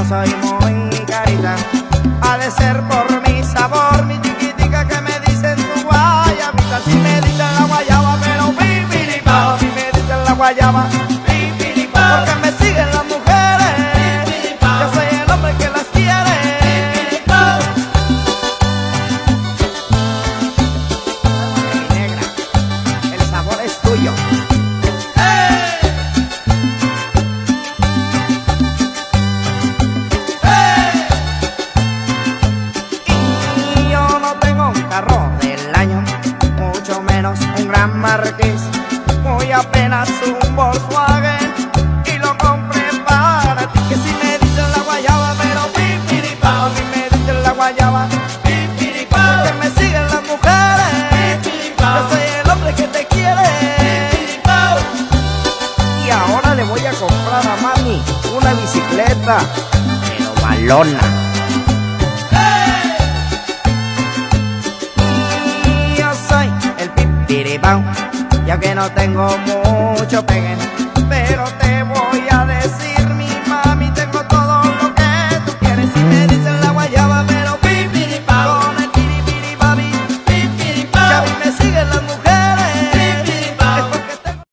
no soy muy carita. Ha de ser por mi sabor, mi chiquitica, que me dicen tu guayabita. Si me dicen la guayaba, pero pipiripao. Si me dicen la guayaba, pipiripao. Porque me siguen las mujeres, yo soy el hombre que las quiere. Mi negra, el sabor es tuyo. Del año, mucho menos un gran marqués, muy apenas un Volkswagen, y lo compré para ti. Que si me dicen la guayaba, pero pipiripao. Si me dicen la guayaba, pipiripao. Porque me siguen las mujeres, yo soy el hombre que te quiere. Y ahora le voy a comprar a mami una bicicleta, pero balona. Ya que no tengo mucho pegue, pero te